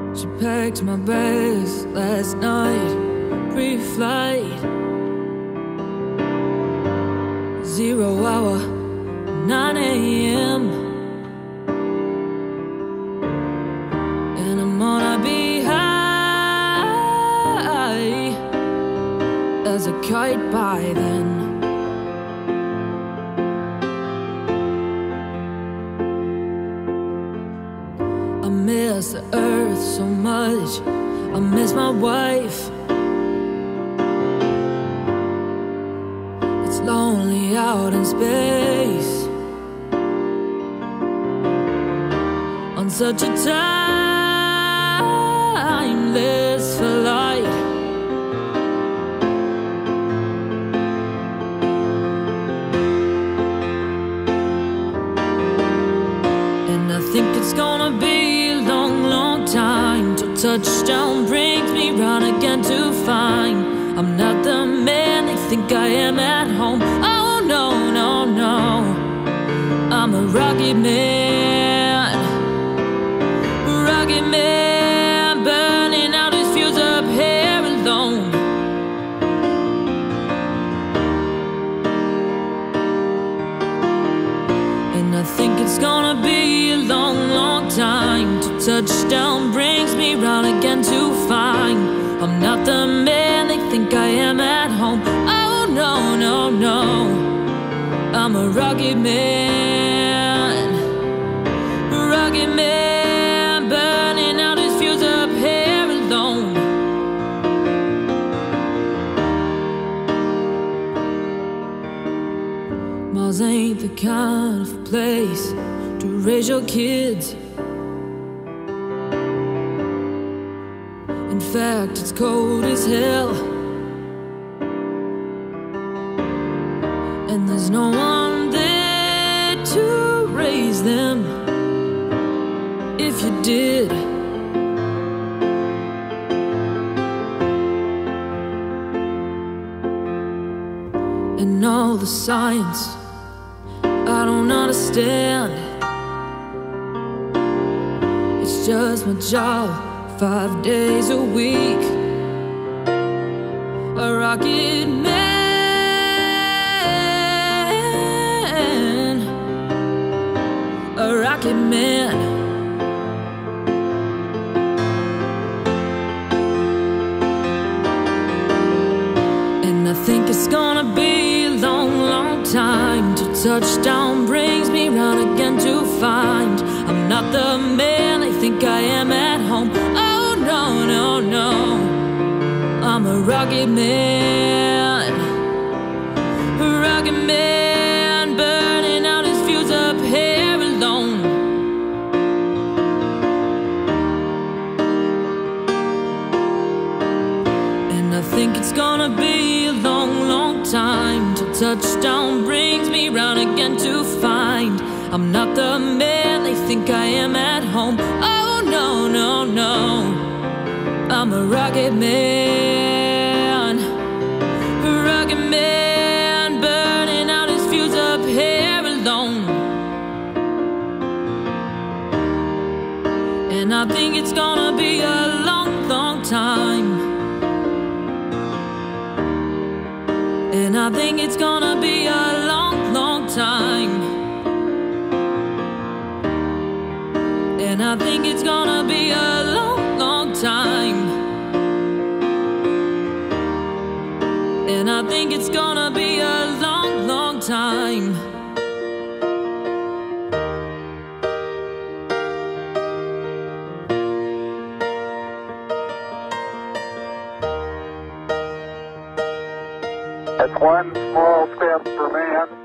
She packed my bags last night, pre-flight, 0 hour, 9 a.m. And I'm gonna be high as a kite by then. I miss the earth so much, I miss my wife. It's lonely out in space on such a timeless flight. And I think it's gonna be a long, long time till touchdown brings me round again to find I'm not the man they think I am at home. Oh no, no, no, I'm a rocket man, burning out his fuse up here alone. And I think it's gonna be a long, long time till touchdown brings me round again to find I'm not the man they think I am at home. Oh no, no, no, I'm a rocket man, burning out his fuse up here alone. Mars ain't the kind of place to raise your kids. In fact, it's cold as hell, and there's no one there to raise them if you did. And all the science I don't understand, it's just my job 5 days a week. A rocket man, a rocket man. And I think it's gonna be a long, long time till touchdown brings me round again to find I'm not the man they think I am at home. Oh no, no, no, I'm a rocket man, burning out his fuse up here alone. And I think it's gonna be a long, long time till touchdown brings me round again to find I'm not the man they think I am at home. Oh no, no, no, I'm a rocket man, burning out his fuse up here alone. And I think it's gonna be a long, long time. And I think it's gonna be a long, long time. And I think it's gonna be a long, long time. And I think it's gonna be a long, long time. That's one small step for man,